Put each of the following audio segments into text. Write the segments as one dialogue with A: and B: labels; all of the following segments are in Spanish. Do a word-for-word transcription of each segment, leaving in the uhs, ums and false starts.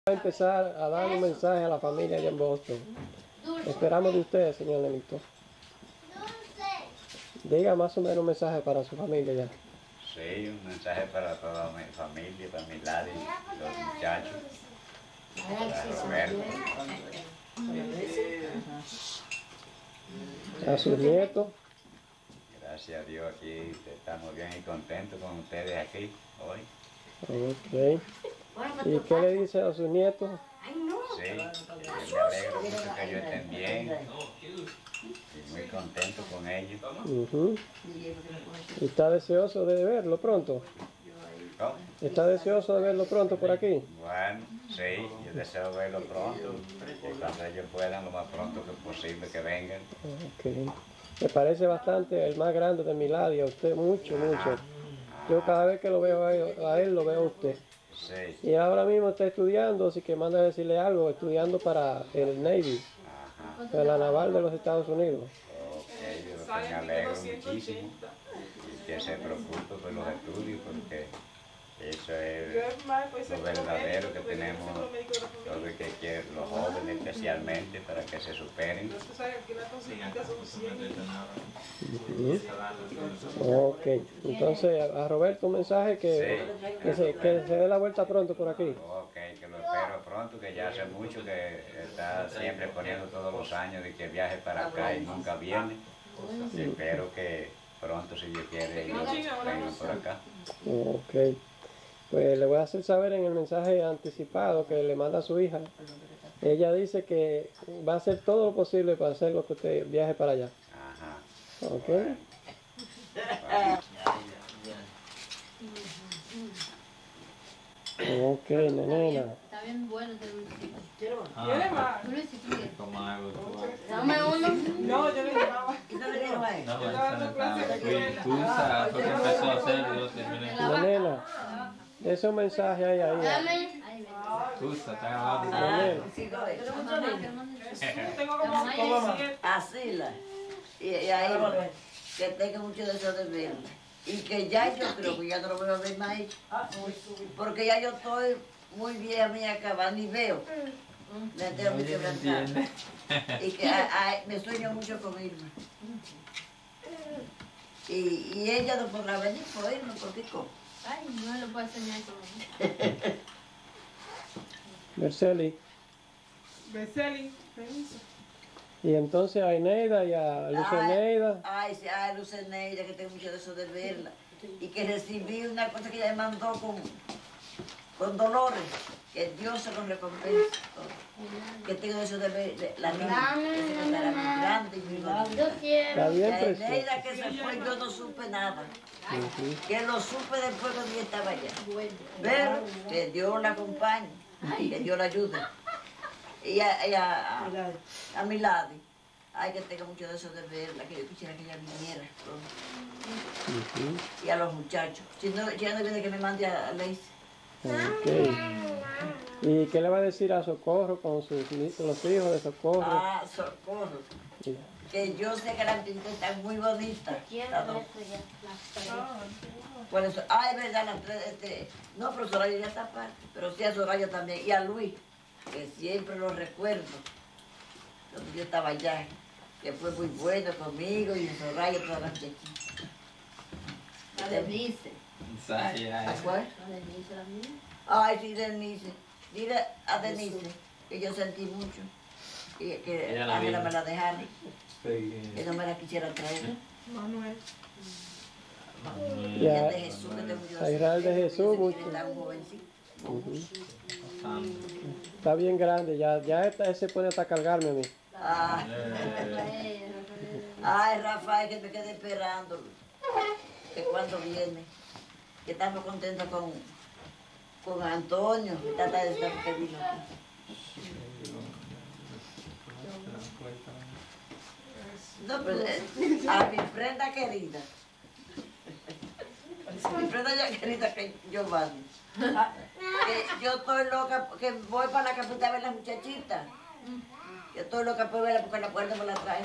A: a empezar a dar un mensaje a la familia allá en Boston. Esperamos de ustedes, señor Nelito. Diga más o menos un mensaje para su familia ya.
B: Sí, un mensaje para toda mi familia, para mi lado y los muchachos, para Roberto.
A: A sus nietos.
B: Gracias a Dios aquí estamos bien y contentos con ustedes aquí hoy.
A: Ok. ¿Y qué le dice a sus nietos?
B: Sí, yo me alegro mucho que ellos estén bien y muy contento con ellos.
A: Uh-huh. ¿Y está deseoso de verlo pronto?
B: ¿Cómo?
A: ¿Está deseoso de verlo pronto por aquí?
B: Bueno, sí, yo deseo verlo pronto, que cuando ellos puedan, lo más pronto que posible que vengan.
A: Ok. Me parece bastante el más grande de mi lado y a usted mucho, mucho. Yo cada vez que lo veo a él, a él lo veo a usted.
B: Sí.
A: Y ahora mismo está estudiando, así que manda a decirle algo, estudiando para el Navy,
B: Ajá.
A: para la naval de los Estados Unidos.
B: Ok, yo me alegro muchísimo y que se preocupe por los estudios porque eso es lo verdadero que tenemos todo el que quiere, los jóvenes especialmente, para que se superen.
A: Uh-huh. Ok, entonces a Roberto un mensaje que,
B: Sí.
A: que, se, que se dé la vuelta pronto por aquí.
B: Ok, que lo espero pronto, que ya hace mucho que está siempre poniendo todos los años de que viaje para acá y nunca viene. Y espero que pronto, si Dios quiere, ellos vengan por acá.
A: Ok, pues le voy a hacer saber en el mensaje anticipado que le manda a su hija. Ella dice que va a hacer todo lo posible para hacer lo que usted viaje para allá.
B: Ajá.
A: Ok.
B: Bueno. Bueno.
A: Ok, nena.
C: Está bien bueno ese dulcito.
D: ¿Quieres más?
C: Tú lo hiciste bien.
D: Toma algo tú.
C: Dame uno.
D: No, yo le llevaba.
E: ¿Y no le dieron a él?
D: No, esa no estaba. Tú sabes lo que empezó a hacer y yo terminé.
A: Nena, ese un mensaje ahí, ahí.
C: Dame.
D: Tú está grabando.
E: Ah, sí, lo es.
D: Tengo como siete.
E: Así la. Y, y ahí, que tenga mucho deseo de verla. Y que ya yo creo que ya no lo voy a ver más ahí. Porque ya yo estoy muy vieja, me acaba, ni veo. Me entero muy quebrantada. Y que a, a, me sueño mucho con Irma. Y, y ella no podrá venir por Irma, ¿por qué cómo?
C: Ay, no lo puedo enseñar eso.
A: Merceli.
D: Beseli, permiso.
A: Y entonces a Eneida y a Luceneida.
E: Ay, sí, ay, Luceneida, que tengo mucho deseo de verla. Y que recibí una cosa que ella me mandó con, con dolores. Que Dios se lo recompense. Que tengo deseo de ver de, la niña. Que se era muy grande y muy bonita.
C: Yo quiero.
A: Está bien,
E: La
A: precioso.
E: Eneida que se fue, yo no supe nada.
A: Uh-huh.
E: Que lo supe después cuando ella estaba allá. Pero que Dios la acompañe. Que Dios la ayude. Y a, y a, a, a mi lado. Ay, que tenga mucho deseo de verla, que yo quisiera que ella viniera pronto.
A: Uh-huh.
E: Y a los muchachos. Si no, si ella no viene, que me mande a Lacey.
A: Ok. ¿Y qué le va a decir a Socorro con sus los hijos de Socorro?
E: Ah, Socorro.
A: Sí.
E: Que yo sé que la pinta está muy bonita.
C: Quiero
E: Las dos.
C: ver eso ya. Las tres.
E: Por eso, ah, es verdad, las tres, este, no, pero Soraya ya está aparte, pero sí a Soraya también, y a Luis, que siempre lo recuerdo, cuando yo estaba allá, que fue muy bueno conmigo, y Soraya todas las chiquitas.
C: La Denise.
E: ¿A cuál?
C: La Denise, la mía.
E: Ay, sí, Denise, dile a Denise, que yo sentí mucho, y que
D: Ella la
E: Ángela
D: vino.
E: me la dejara,
D: Sí.
E: que no me la quisiera traer.
D: Manuel.
A: Y a,
E: De Jesús, que te murió
A: a Israel de Jesús, mucho.
E: Está un jovencito.
A: Uh-huh. Está bien grande, ya, ya esta, ese puede hasta cargarme a mí.
E: Ay,
C: Rafael,
E: ay, Rafael, que me quedé esperando. Que cuando viene. Que estamos contentos con, con Antonio. Que trata de estar que vino aquí. No, pero eh, a mi prenda querida. Mi prenda ya querida que Giovanni. Que yo estoy loca, que voy para la capital a ver las muchachitas. Yo estoy loca por verla porque la puerta me la trae.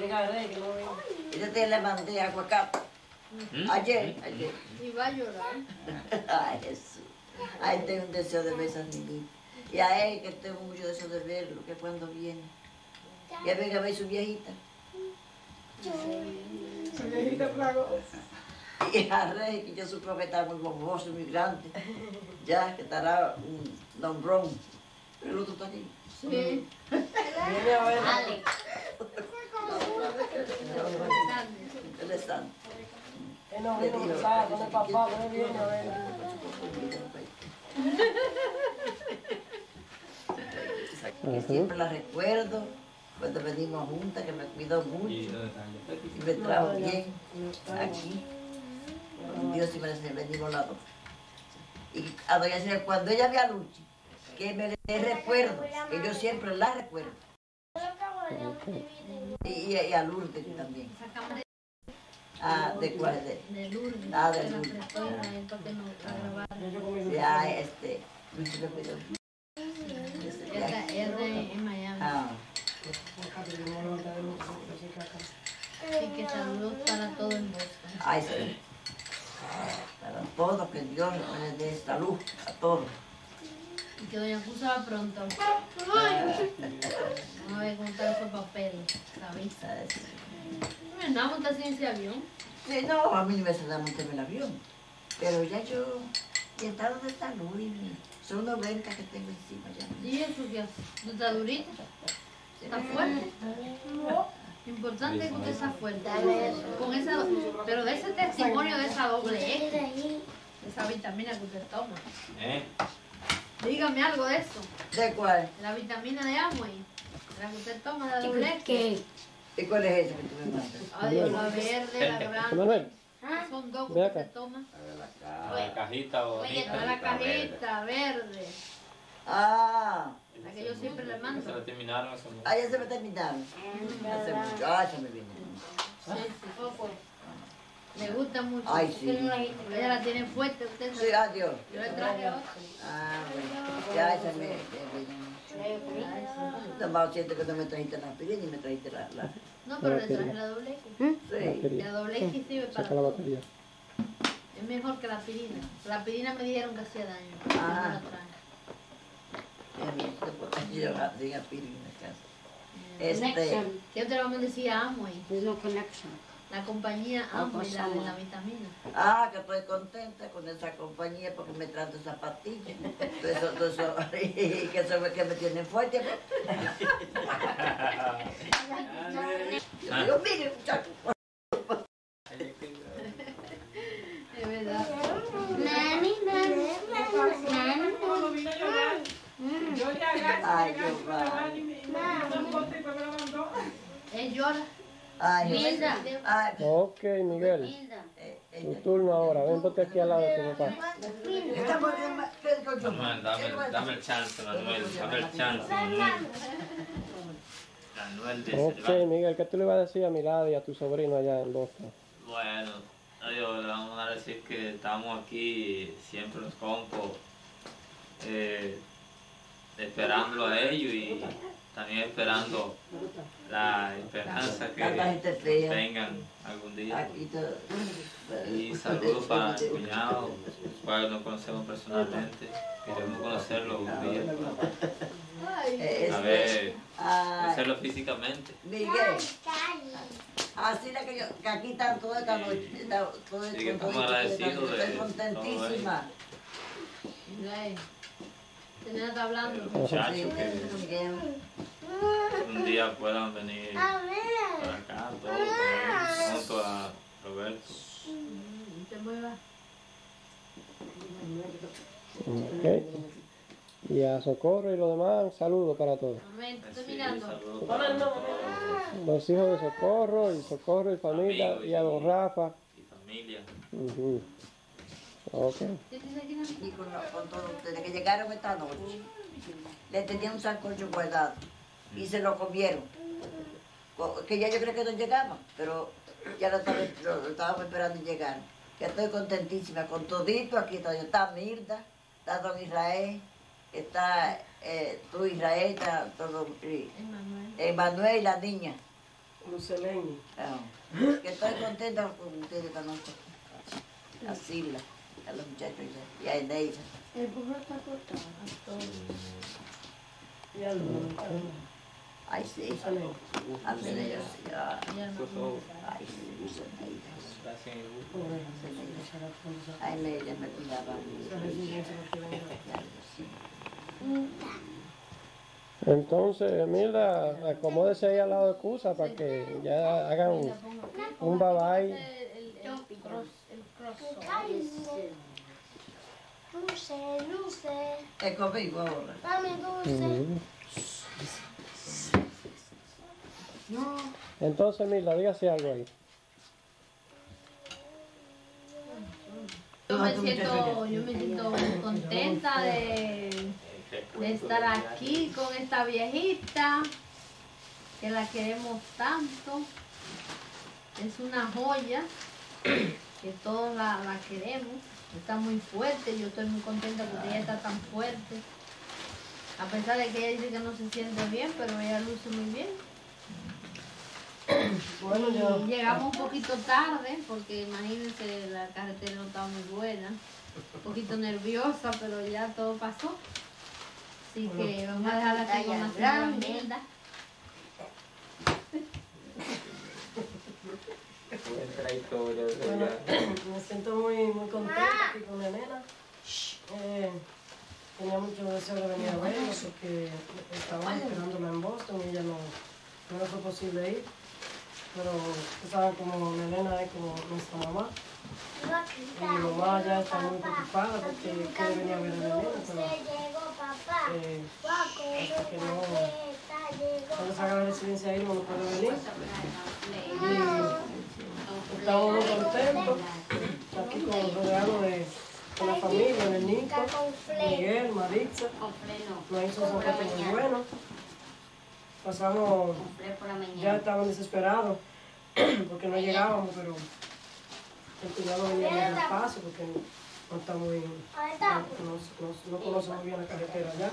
E: Y yo te le mandé aguacate. Ayer, ayer.
C: y va a llorar.
E: Ay, Jesús. Ay, tengo un deseo de ver a esas niñitas. Y a él, que tengo mucho deseo de verlo, que cuando viene. Ya venga a ver su viejita.
A: Su viejita flaco.
E: Y a Rey, que yo supe que está muy bomboso, muy grande. Ya, que estará un nombrón. Pero el otro está aquí.
C: Sí.
A: Viene a ver.
C: Alex.
E: Él es santo.
A: Él no vino con papá, con el papá, no viene a ver.
E: Que siempre la recuerdo cuando venimos juntas, que me cuidó mucho
D: ¿Y dónde están los
E: y me trajo bien aquí. Dios y me dice, venimos las dos. Y a doña Celia, cuando ella ve a Luchi, que me le recuerdo, que yo siempre la recuerdo. Y, y, y a Lourdes también. Ah, ¿de cuál? De,
C: De Lourdes.
E: Ah, de
C: Se la
E: Lourdes.
C: prestó Israel para que nos grabara.
E: ya, este, Luchi me cuidó.
C: Esta es de en Miami.
E: Ah,
C: Así que saludos para todo el mundo.
E: ay, sí. Para todos, que Dios les dé salud a todos.
C: Y que doña Cusa va pronto. Vamos a ver cómo están esos papeles. ¿Sabéis?
E: ¿Sabes?
C: No, vamos a montar en ese avión.
E: Sí, no, a mí no me se da montarme el avión. Pero ya yo, en estado de salud, y son noventa que tengo encima ya.
C: ¿Y eso qué hace? ¿No está durita? ¿Está fuerte? Importante es que usted está fuerte. Con esa, pero de ese testimonio de esa doble X, de esa vitamina que usted toma.
D: ¿Eh?
C: Dígame algo de eso.
E: ¿De cuál?
C: La vitamina de Amway, la que usted toma, la doble X.
F: ¿Qué?
E: ¿Y cuál es esa que tú me mandas?
C: Adiós, la verde, la grande.
A: Manuel,
C: Son dos que
A: Ve
C: usted
A: acá.
C: toma.
D: ¿La cajita o
C: Oye, toda la cajita verde,
E: Ah,
C: la que yo siempre le
D: Se la
C: mando.
D: terminaron eso no.
E: ah, ya se me terminaron. Hace mucho. Ah, se me vino.
C: Sí, sí. Le gusta mucho.
E: Ay, sí.
C: Ella la tiene fuerte, usted
E: Sí,
C: sabe.
E: adiós.
C: Yo le traje otra.
E: Ah, bueno. Ya se me, se me vino. Tomado siento que no me trajiste la aspirina y me trajiste la... la...
C: No, pero le traje la doble X.
E: Sí.
A: batería.
C: La doble X sirve para
A: Saca la
C: todo.
A: batería.
C: Es mejor que la aspirina. La aspirina me dijeron que hacía daño.
E: Ah.
C: No la traje.
E: Yo sin aspirina en casa. Este,
F: Connection.
C: ¿Qué otra vez me decía Amway?
F: There's no connection.
C: La compañía Amway, la de la vitamina.
E: ah, que estoy contenta con esa compañía porque me traen esa pastilla. Todo eso, todo eso, y que eso que me tienen fuerte. Yo digo, mire, muchacho.
C: Es verdad.
F: Nani, nani, nani,
G: Cuando vino a llorar, yo le agacho,
E: Ay,
G: le agacho,
E: Dios
G: me la
E: mío.
G: mano y me y me hizo un bote y después me la mandó.
C: Él llora.
E: Ay,
F: Milda.
E: ay,
A: Ok, Miguel.
F: Milda.
E: eh,
A: Tu
E: ella-
A: turno ahora. Ven, ponte aquí al lado de tu papá.
E: Estamos bien, ¿qué es con yo?
D: Manuel, dame, dame el chance, Manuel. Dame el chance, Manuel. Manuel dice,
A: Ok, Miguel, ¿qué tú le vas a decir a Milad y a tu sobrino allá en Boston?
D: bueno, adiós, le vamos a decir que estamos aquí, siempre los compos, eh, esperándolo a ellos y también esperando la esperanza que
E: Tanta gente fea.
D: tengan algún día.
E: Aquí todo.
D: Y saludos para el cuñado, el cual no conocemos personalmente. Queremos conocerlo un día,
E: Eh,
D: a
E: este,
D: ver,
E: ay,
D: conocerlo físicamente.
E: Miguel, así la que yo, que aquí están toda esta noche, está- todo
D: Sí, que
E: esto,
D: estamos
E: todo esto,
D: agradecidos de
E: estoy
D: todo
E: contentísima.
C: Mira, Tenía está hablando.
E: Sí,
D: Muchachos que
E: Miguel.
D: un día puedan venir para acá, todos junto a Roberto.
C: Te mueva.
A: Ok. Y a Socorro y lo demás, saludos para todos.
C: Amén. Te estoy
D: Sí,
C: mirando.
D: saludos para todos.
A: Los hijos de Socorro y Socorro y familia
D: Amigos
A: y a don Rafa.
D: y familia.
A: Ujú. Ok.
C: ¿Qué dice aquí?
E: Y con, lo- con todos ustedes que llegaron esta noche, le tenía un sancocho guardado y se lo comieron. Co- Que ya yo creo que no llegaban, pero ya lo, estaba- lo- lo estábamos esperando y llegaron. Que estoy contentísima con todito aquí. Está, está Mirda, está don Israel, está eh, tú Israel, está todo y
C: Emanuel.
E: Emanuel y la niña.
A: Luceleni.
E: Ah, que estoy contenta con ustedes esta noche. Así la. a los muchachos ya, y a Eneida.
F: El burro está cortado.
H: Y al
E: Ay, sí. A Eneida, sí. ah. Ay, sí, Eneida. A Eneida me cuidaba.
A: Entonces, Milda, acomódese ahí al lado de Cusa para que ya hagan un, un babay.
F: Dulce, dulce.
E: Es conmigo ahora.
F: Dame dulce.
A: Ujú. Entonces, Milda, dígase algo ahí.
C: Yo me siento, yo me siento muy contenta de, de estar aquí con esta viejita, que la queremos tanto. Es una joya, que todos la, la queremos. Está muy fuerte, yo estoy muy contenta porque ella está tan fuerte. A pesar de que ella dice que no se siente bien, pero ella luce muy bien.
H: Bueno,
C: Y
H: yo...
C: llegamos un poquito tarde, porque imagínense, la carretera no estaba muy buena. Un poquito nerviosa, pero ya todo pasó. Así que vamos a dejar aquí con la señora Milda.
H: Bueno, me siento muy, muy contenta aquí con la nena. Eh, tenía mucho deseo de venir a verla porque estaba esperándola en Boston y ella no, no le fue posible ir. Pero ustedes saben como mi nena es como nuestra mamá. Y mi mamá ya está muy preocupada porque quiere venir a ver a mi nena, pero eh, hasta que no, cuando se haga la residencia ahí no lo puede venir. Y estamos muy contentos aquí con rodeados de, de la familia, de Nico, Miguel, Maritza. Nos hizo un zapato muy bueno. Pasamos, ya estaban desesperados porque no llegábamos, pero el cuidado venía muy despacio porque no está muy, no, no, no conoce muy bien la carretera allá.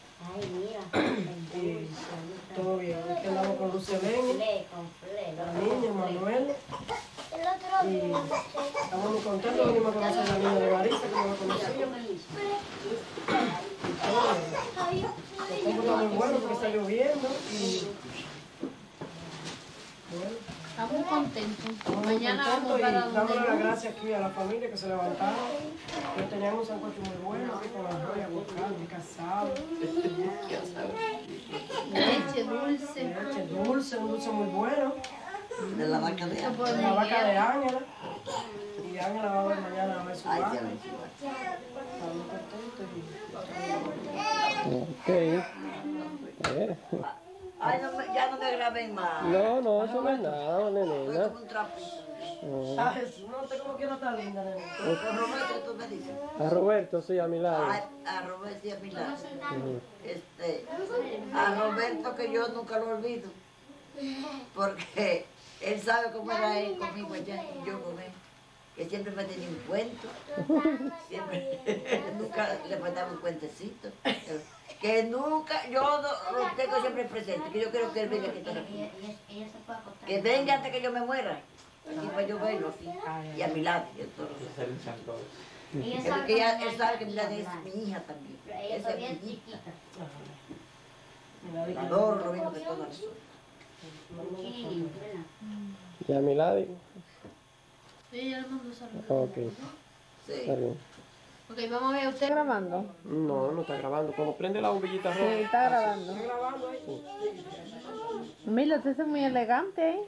H: Y todo bien, aquí andamos con Lucelene, la niña, Manuel, y estamos muy contentos, venimos a conocer a la niña de Marisa, que no la conocíamos. Y todo bien. El tiempo está muy bueno porque está lloviendo y bueno.
C: Estamos contentos.
H: Estamos muy
C: Mañana
H: contentos
C: vamos
H: y
C: para
H: dándole las
C: donde
H: gracias aquí a la familia que se levantaron. Hoy teníamos un sancocho muy bueno, aquí con arroz, con carne, casado,
C: leche dulce.
H: leche dulce, un dulce muy bueno,
E: De la vaca de agua.
H: la vaca de Ángela. Y Ángela va a ver mañana a ver su
E: Ay,
H: vaca.
E: ya ves.
H: Estamos muy contentos
A: Ok. A ver.
E: Ay, no me, ya no me graben más.
A: No, no, eso no es nada,
E: Soy
A: nenena.
E: como un trapito.
H: y... Ah, Jesús, no te como que no está linda, nene.
E: Con Roberto, tú me dices.
A: A Roberto, sí, a mi lado.
E: Ay, a Roberto y a mi lado.
A: Ujú.
E: Este, a Roberto que yo nunca lo olvido. Porque él sabe cómo era él conmigo allá y yo con él. Que siempre me tenía un cuento. Siempre, nunca le faltaba un cuentecito. Que nunca, yo no, lo tengo siempre presente, que yo quiero que él venga aquí toda la vida. Que venga antes que yo me muera. Aquí para yo verlo así. Y a mi lado. Y en todos los- Porque ella, él sabe que mi lado es mi hija también. Esa es mi hija. La adoro lo mismo que todas las otras.
A: Y a mi lado.
C: Sí, ya le mando saludos.
A: Ok,
E: Sí.
A: está bien.
C: Ok, vamos a ver, ¿usted grabando?
A: No, no está grabando. Cuando prende la bombillita roja.
C: Sí, está grabando.
H: ¿Está grabando ahí?
C: Mira, usted es muy elegante ahí.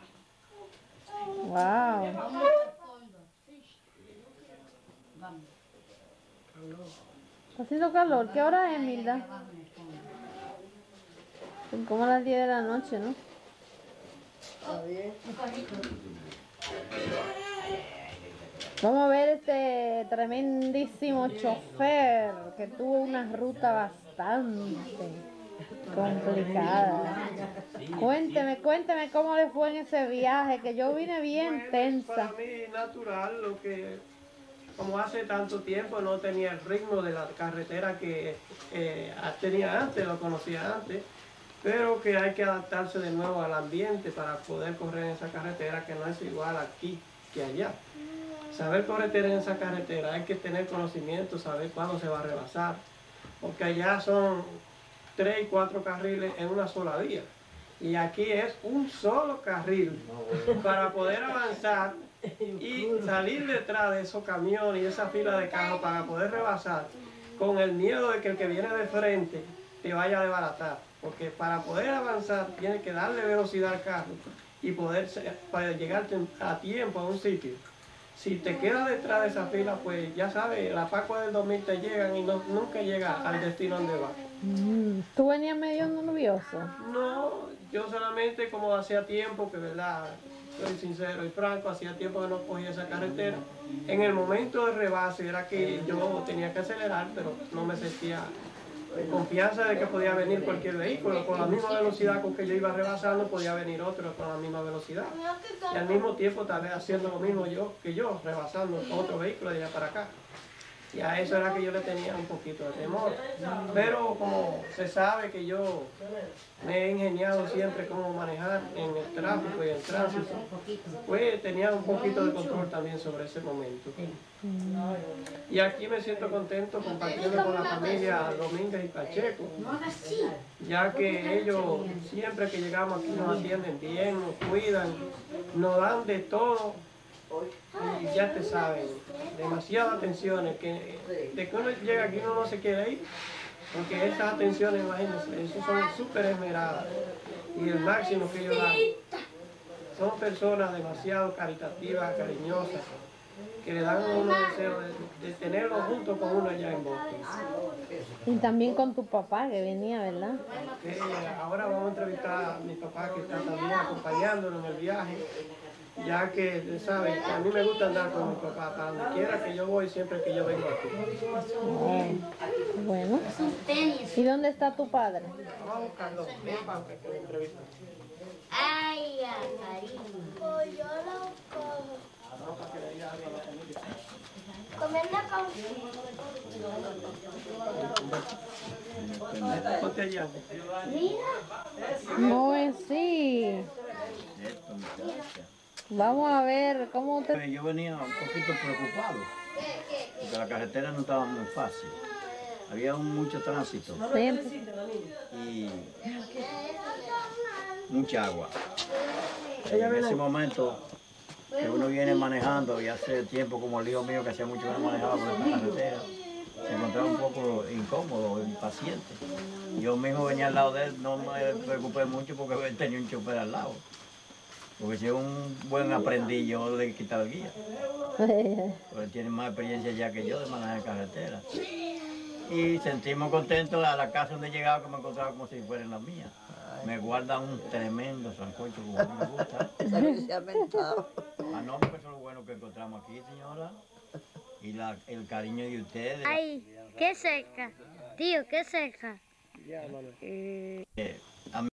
C: Wow. Está haciendo calor. ¿Qué hora es, Milda? Son como las diez de la noche, ¿no?
H: Está bien.
C: Vamos a ver este tremendísimo chofer que tuvo una ruta bastante complicada. Cuénteme, cuénteme cómo le fue en ese viaje, que yo vine bien tensa.
A: Para mí es natural, lo que como hace tanto tiempo no tenía el ritmo de la carretera que eh, tenía antes, lo conocía antes, pero que hay que adaptarse de nuevo al ambiente para poder correr en esa carretera que no es igual aquí que allá. saber correr en esa carretera, hay que tener conocimiento, saber cuándo se va a rebasar, porque allá son tres y cuatro carriles en una sola vía. Y aquí es un solo carril para poder avanzar y salir detrás de esos camiones y esa fila de carros para poder rebasar, con el miedo de que el que viene de frente te vaya a desbaratar. Porque para poder avanzar tienes que darle velocidad al carro y poder para llegar a tiempo a un sitio. Si te quedas detrás de esa fila, pues ya sabes, las Pascuas del dos mil te llegan y no, nunca llegas al destino donde vas.
I: Mm, ¿Tú venías medio nervioso?
A: No, yo solamente como hacía tiempo, que verdad, soy sincero y franco, hacía tiempo que no cogía esa carretera. En el momento del rebase era que yo tenía que acelerar, pero no me sentía en confianza de que podía venir cualquier vehículo. Con la misma velocidad con que yo iba rebasando, podía venir otro con la misma velocidad. Y al mismo tiempo tal vez haciendo lo mismo yo que yo, rebasando otro vehículo de allá para acá. Y a eso era que yo le tenía un poquito de temor. Pero como se sabe que yo me he ingeniado siempre cómo manejar en el tráfico y el tránsito, pues tenía un poquito de control también sobre ese momento. Y aquí me siento contento compartiendo con la familia Domínguez y Pacheco, ya que ellos siempre que llegamos aquí nos atienden bien, nos cuidan, nos dan de todo. Y ya te saben, demasiadas atenciones, que de que uno llega aquí uno no se quiere ir, porque estas atenciones, imagínense, eso son súper esmeradas y el máximo que ellos dan. Son personas demasiado caritativas, cariñosas, que le dan a uno deseo de, de tenerlo junto con uno allá en Boston.
I: Y también con tu papá que venía, ¿verdad?
A: Que ahora vamos a entrevistar a mi papá que está también acompañándonos en el viaje. Ya que, ¿sabes? A mí me gusta andar con mi papá, para donde quiera que yo voy, siempre que yo vengo aquí.
I: Oh, bueno. ¿Y dónde está tu padre?
A: Vamos a buscarlo. Ven para que me entrevista.
F: Ay, cariño. Pues yo lo cojo.
A: Vamos para que le diga algo a la familia.
F: Comiendo con...
A: Ponte allá.
I: No es sí. Vamos a ver cómo usted...
J: Yo venía un poquito preocupado, porque la carretera no estaba muy fácil. Había un, mucho tránsito y mucha agua. En ese momento que uno viene manejando, y hace tiempo como el hijo mío que hacía mucho que no manejaba por esta carretera, se encontraba un poco incómodo, impaciente. Yo mismo venía al lado de él, no me preocupé mucho porque él tenía un chofer al lado. Porque si es un buen aprendiz, yo le quitaba el guía. Porque él tiene más experiencia ya que yo de manejar carretera. Y sentimos contentos a la casa donde llegaba, que me encontraba como si fuera en la mía. Me guarda un tremendo sancocho como a mí me gusta. Ah, no, porque eso es lo bueno que encontramos aquí, señora. Y la, el cariño de ustedes.
F: Ay, qué seca. Tío, qué seca.
J: Eh, a mí